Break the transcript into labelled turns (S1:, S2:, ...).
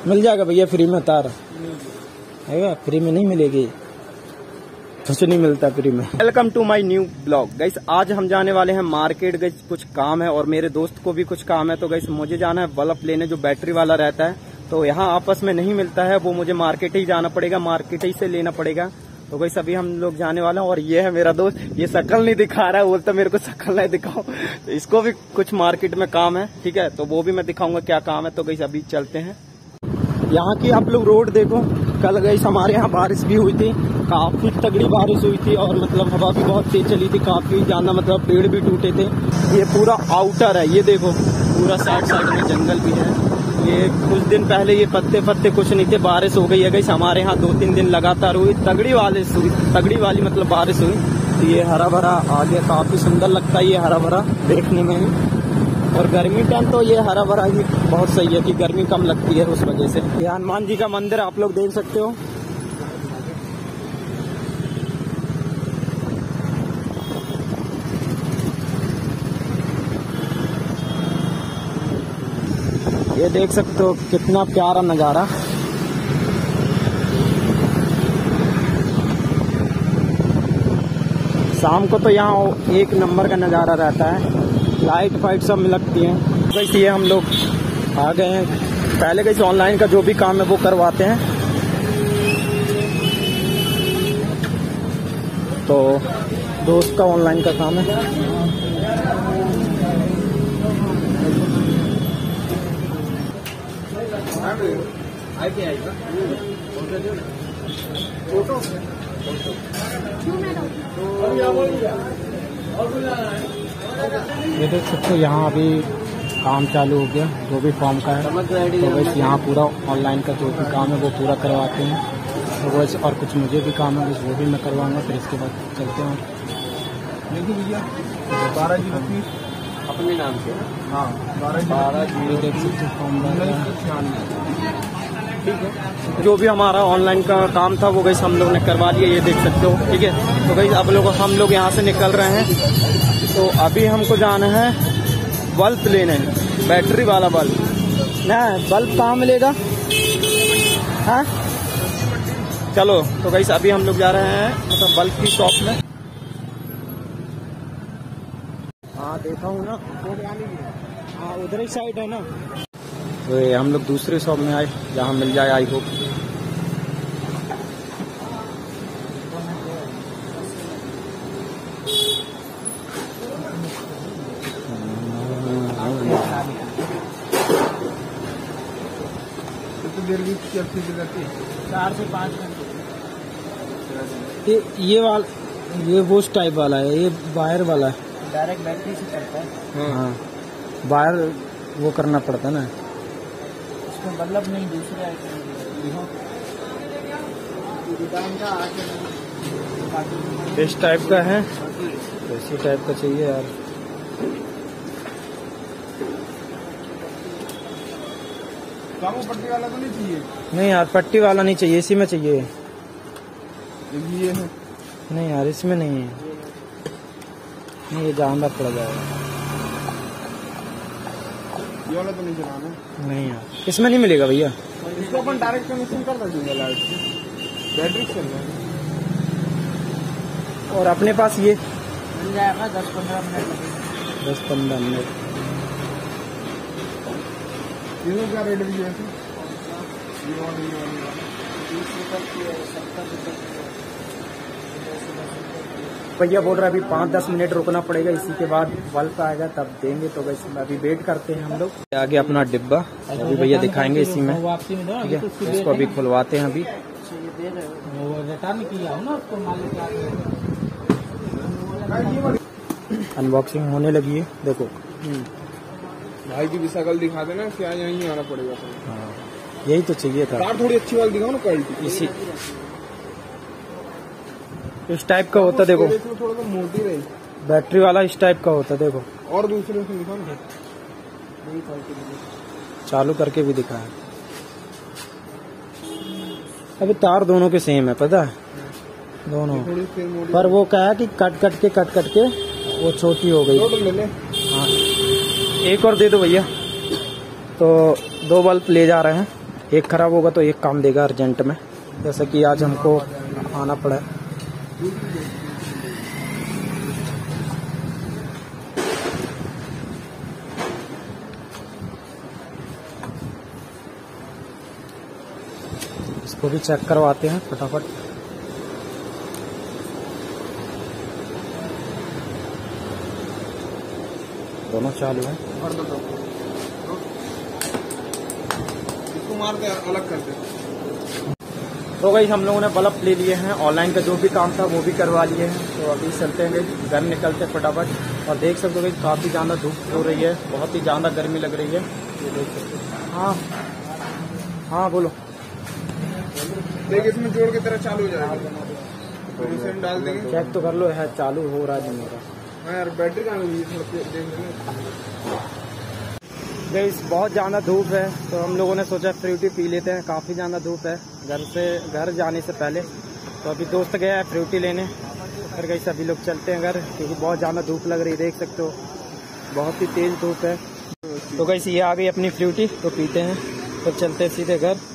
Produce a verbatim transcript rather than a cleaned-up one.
S1: मिल जाएगा भैया फ्री में तार है, फ्री में नहीं मिलेगी, कुछ नहीं मिलता फ्री में। Welcome to my new blog guys. आज हम जाने वाले हैं मार्केट गाइस, कुछ काम है और मेरे दोस्त को भी कुछ काम है। तो गाइस मुझे जाना है बल्ब लेने जो बैटरी वाला रहता है, तो यहाँ आपस में नहीं मिलता है, वो मुझे मार्केट ही जाना पड़ेगा, मार्केट ही से लेना पड़ेगा। तो गाइस अभी हम लोग जाने वाले हैं और ये है मेरा दोस्त, ये शक्ल नहीं दिखा रहा है, बोलता मेरे को शक्ल नहीं दिखाओ। तो इसको भी कुछ मार्केट में काम है, ठीक है, तो वो भी मैं दिखाऊंगा क्या काम है। तो गाइस अभी चलते हैं। यहाँ की आप लोग रोड देखो, कल गाइस हमारे यहाँ बारिश भी हुई थी, काफी तगड़ी बारिश हुई थी और मतलब हवा भी बहुत तेज चली थी, काफी ज्यादा, मतलब पेड़ भी टूटे थे। ये पूरा आउटर है, ये देखो पूरा साइड साइड में जंगल भी है। ये कुछ दिन पहले ये पत्ते पत्ते कुछ नहीं थे, बारिश हो गई है गाइस हमारे यहाँ, दो तीन दिन लगातार हुई तगड़ी वाली तगड़ी वाली मतलब बारिश हुई। तो ये हरा भरा आ गया, काफी सुंदर लगता है ये हरा भरा देखने में ही। और गर्मी टाइम तो ये हरा भरा ही बहुत सही है कि गर्मी कम लगती है उस वजह से। ये हनुमान जी का मंदिर आप लोग देख सकते हो। ये देख सकते हो कितना प्यारा नजारा। शाम को तो यहाँ एक नंबर का नजारा रहता है, लाइट फाइट सब लगती है। वैसे ये हम लोग आ गए हैं, पहले कैसे ऑनलाइन का जो भी काम है वो करवाते हैं। तो दोस्त का ऑनलाइन का काम है। ये देख सकते हो यहाँ अभी काम चालू हो गया, जो भी फॉर्म का है। तो वैसे यहाँ पूरा ऑनलाइन का जो भी काम है वो पूरा करवाते हैं। तो वैसे और कुछ मुझे भी काम है, वो भी मैं करवाऊंगा, फिर इसके बाद चलते हैं। देखिए भैया बारह जी अपने नाम से, हाँ बारह जी देख सकते फॉर्म ठीक है। जो भी हमारा ऑनलाइन का काम था वो गैस हम लोग ने करवा लिया, ये देख सकते हो, ठीक है। तो गैस अब लोग हम लोग यहाँ से निकल रहे हैं। तो अभी हमको जाना है बल्ब लेने, बैटरी वाला बल्ब। ना बल्ब कहाँ मिलेगा, हाँ चलो। तो गैस अभी हम लोग जा रहे हैं मतलब बल्ब की शॉप में। हाँ देखा हूँ ना, हाँ उधर ही साइड है ना। तो ये हम लोग दूसरे शॉप में आए जहाँ मिल जाए, आई होप। चार से पाँच घंटे ये ये वाला, ये वो टाइप वाला है, ये वायर वाला है, डायरेक्ट बैटरी से चलता है। हाँ वायर वो करना पड़ता है ना, बल्ब नहीं दूसरे इस टाइप का है, इसी टाइप का चाहिए यार। पट्टी वाला तो नहीं चाहिए? नहीं यार पट्टी वाला नहीं चाहिए, इसी में चाहिए। ये है नहीं यार, इसमें नहीं है, नहीं ये जानदार पड़ जाएगा। ये वाला तो नहीं चलाना, नहीं यार इसमें नहीं मिलेगा भैया। इसको अपन डायरेक्ट कनेक्शन कर देंगे लाइट से, बैटरी चल रहा है। और अपने पास ये मिल जाएगा दस पंद्रह मिनट, दस पंद्रह मिनट। ये क्या रेट भी है? भैया बोल रहा है अभी पाँच दस मिनट रुकना पड़ेगा, इसी के बाद बल्ब आएगा तब देंगे। तो बस अभी वेट करते हैं हम लोग। आगे अपना डिब्बा अभी भैया दिखाएंगे इसी में, ठीक है। इसको अभी खुलवाते हैं। अभी अनबॉक्सिंग होने लगी है, देखो
S2: भाई की भी शकल दिखा देना, क्या यहीं आना पड़ेगा।
S1: हाँ यही तो चाहिए था।
S2: कार थोड़ी अच्छी वाली दिखाओ ना, क्वालिटी
S1: इसी इस टाइप का होता, देखो
S2: थोड़ा सा मोटी रही,
S1: बैटरी वाला इस टाइप का होता, देखो।
S2: और दूसरे से दिखाओ ना,
S1: चालू करके भी दिखाया। अभी तार दोनों के सेम है, पता है दोनों, पर वो क्या है कि कट कट के कट कट के वो छोटी हो गई। हाँ एक और दे दो भैया। तो दो बल्ब ले जा रहे हैं, एक खराब होगा तो एक काम देगा अर्जेंट में, जैसा कि आज हमको आना पड़ा। इसको भी चेक करवाते हैं फटाफट। दोनों चालू हैं।
S2: और दो इसको मार के अलग कर दे।
S1: तो गाइस हम लोगों ने बल्ब ले लिए हैं, ऑनलाइन का जो भी काम था वो भी करवा लिए हैं। तो अभी चलते हैं गाइस, घर निकलते हैं फटाफट। और देख सकते हो गाइस काफ़ी ज़्यादा धूप हो रही है, बहुत ही ज़्यादा गर्मी लग रही है, ये देख सकते हो। हाँ हाँ बोलो।
S2: देख इसमें जोड़ के तरह चालू हो जाएगा, तो इसे हम डाल देंगे।
S1: चेक तो कर लो, है चालू हो रहा है मेरा।
S2: हाँ यार बैटरी कहाँ गई, थोड़ा देख लेंगे।
S1: गाइस बहुत ज़्यादा धूप है, तो हम लोगों ने सोचा फ्रूटी पी लेते हैं। काफ़ी ज़्यादा धूप है, घर से घर जाने से पहले। तो अभी दोस्त गया है फ्रूटी लेने, फिर गाइस अभी लोग चलते हैं घर, क्योंकि बहुत ज़्यादा धूप लग रही है, देख सकते हो बहुत ही तेज़ धूप है। तो गाइस ये आ गई अपनी फ्रूटी, तो पीते हैं, फिर चलते हैं सीधे घर।